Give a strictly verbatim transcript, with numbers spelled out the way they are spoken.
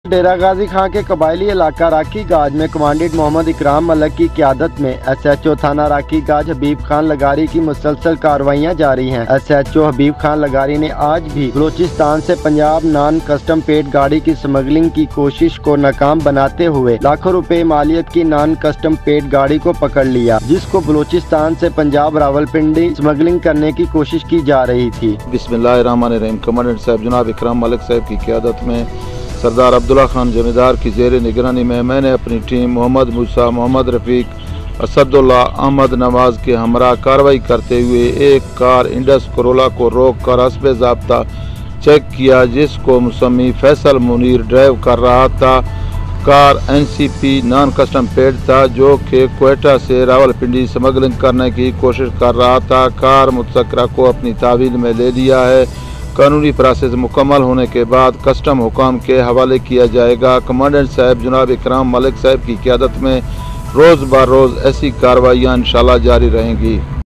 डेरा गाजी खां के कबायली इलाका राखी गाज में कमांडेंट मोहम्मद इकराम मलिक की क़यादत में एस एच ओ थाना राखी गाज हबीब खान लगारी की मुसलसल कार्रवाइयाँ जारी हैं। S H O Habib Khan Lagari ने आज भी बलूचिस्तान से पंजाब नॉन कस्टम पेड गाड़ी की स्मगलिंग की कोशिश को नाकाम बनाते हुए लाखों रुपए मालियत की नॉन कस्टम पेड गाड़ी को पकड़ लिया, जिसको बलूचिस्तान से पंजाब रावलपिंडी स्मगलिंग करने की कोशिश की जा रही थी। बिस्मिल्लाहिर्रहमानिर्रहीम। कमांडेंट साहब जनाब इकराम मलिक साहब की क़यादत में सरदार अब्दुल्ला खान जमींदार की ज़ेर निगरानी में मैंने अपनी टीम मोहम्मद मूसा, मोहम्मद रफ़ीक, असदुल्ला, अहमद नवाज के हमरा कार्रवाई करते हुए एक कार इंडस कोरोला को रोक कर हस्बे ज़ाब्ता चेक किया, जिसको मुसम्मी फैसल मुनीर ड्राइव कर रहा था। Car N C P non custom paid था, जो कि क्वेटा से रावलपिंडी स्मगलिंग करने की कोशिश कर रहा था। कार मुतसक्रा को अपनी तावील में ले लिया है। कानूनी प्रोसेस मुकम्मल होने के बाद कस्टम हुकाम के हवाले किया जाएगा। कमांडेंट साहब जनाब इकराम मलिक साहब की क़यादत में रोज़ ब रोज़ ऐसी कार्रवाइयाँ इंशाल्लाह जारी रहेंगी।